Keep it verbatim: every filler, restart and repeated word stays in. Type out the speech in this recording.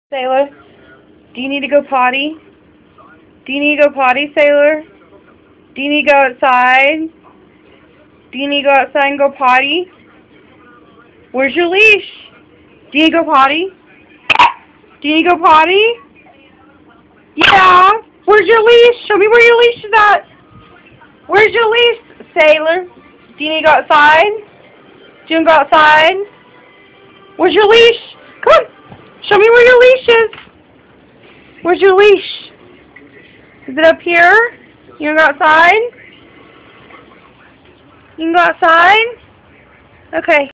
Sailor, do you need to go potty? Do you need to go potty, Sailor? Do you need to go outside? Do you need to go outside and go potty? Where's your leash? Do you need to go potty? Do you need to go potty? Yeah. Where's your leash? Show me where your leash is at. Where's your leash, Sailor? Do you need to go outside? Do you want to go outside? Where's your leash? Come on. Show me where your leash is. Where's your leash? Is it up here? You want to go outside? You can go outside? Okay.